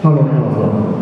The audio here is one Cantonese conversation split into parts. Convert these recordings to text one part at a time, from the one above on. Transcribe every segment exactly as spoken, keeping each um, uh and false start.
Hello，Hello，Hello。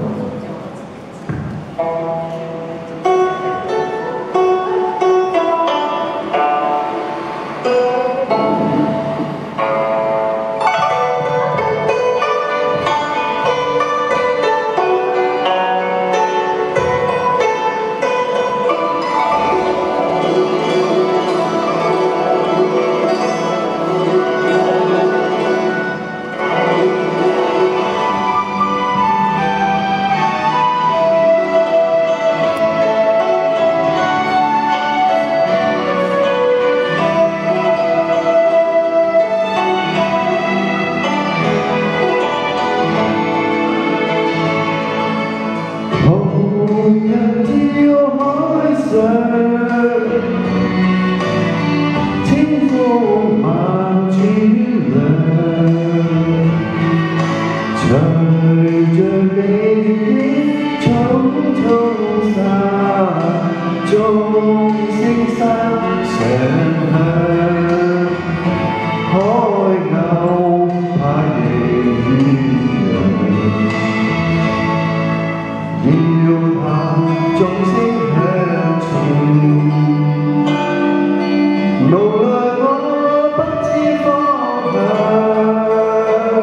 天空漫天亮，隨着你的匆匆散，鐘聲聲響，海鷗拍翼遠揚，搖下鐘聲響前。 無奈我不知方向，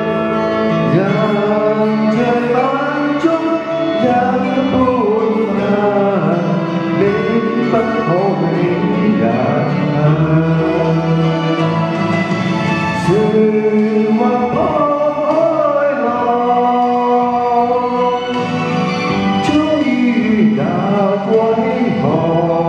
人在眼中一半分，你不可永遠。船劃破海浪，終於也歸航。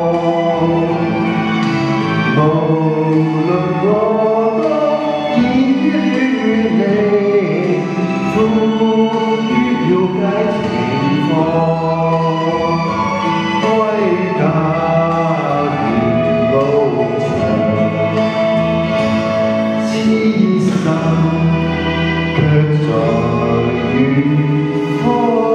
無論過多熱與離，苦於了解情況，歸家沿路長，痴心卻在遠方。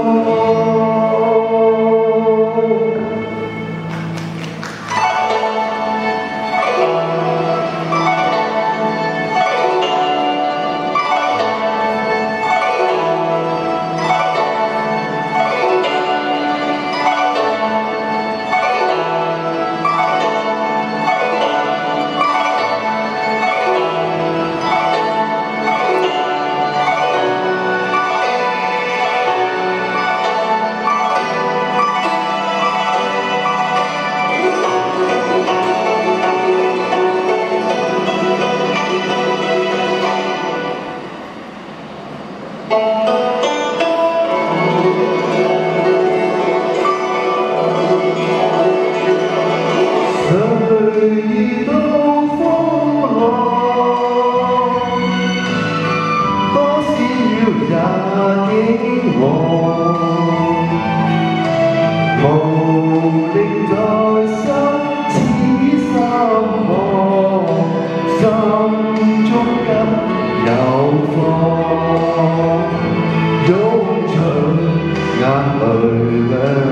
誰都風浪，多少也驚惶，無力在心似心寒，心中急有放，湧出眼淚兩。